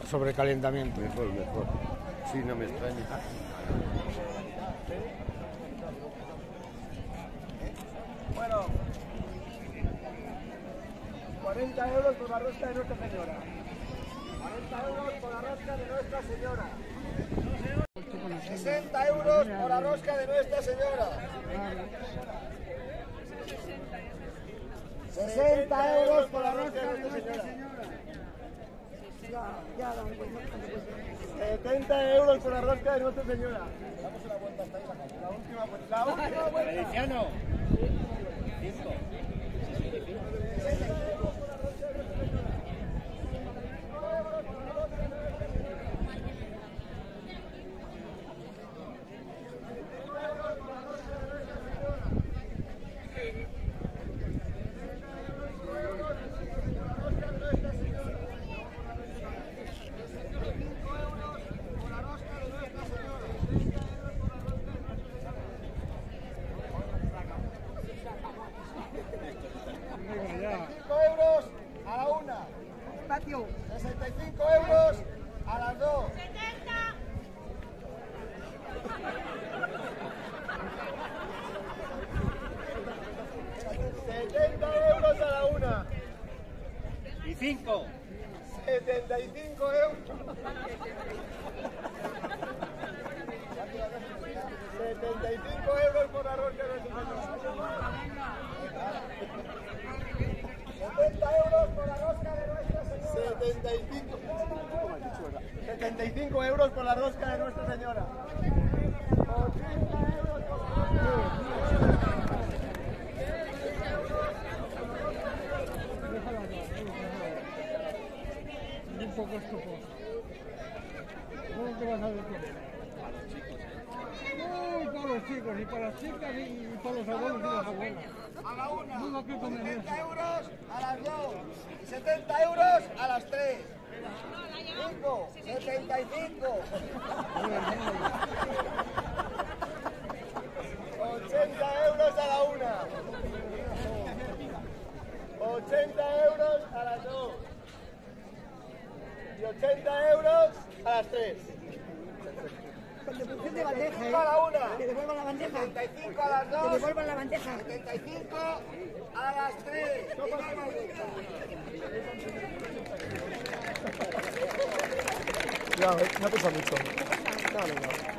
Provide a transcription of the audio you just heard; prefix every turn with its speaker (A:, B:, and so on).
A: sobrecalentamiento.
B: Mejor, mejor. Sí, no me extraña.
C: Bueno, 40 euros por la rosca de Nuestra Señora. 40 euros por la rosca de Nuestra Señora. 60 euros por la rosca de Nuestra Señora. 60 euros por la rosca de Nuestra Señora. 70 euros por la rosca de Nuestra Señora. Damos una vuelta hasta ahí. La última vuelta. La última vuelta.
D: Feliciano.
C: 65 euros a la una. 65 euros a las dos. 70 euros a la una.
D: Y 5.
C: 75 euros. 75 euros por la rosca de Nuestra Señora. 70 euros por la rosca de Nuestra Señora. 75 euros por la rosca de Nuestra Señora. 80 euros por la rosca.
A: Un poco estupendo. ¿Cómo te vas a detener? Para los chicos, y para las chicas, y para los abuelos y las abuelas.
C: A la una,
A: No, ¿qué comen
C: 70
A: eso?
C: euros a las dos, y 70 euros a las tres. 5, 75. 80 euros a la una. 80 euros a las dos. Y 80 euros a las tres.
E: Con devolución de bandeja,
C: 75 a la una.
E: Que devuelvan la bandeja.
C: 75 a las dos.
E: Que devuelvan la bandeja.
C: 75 a las 3.
A: Ya, no pesa mucho. No, no, no.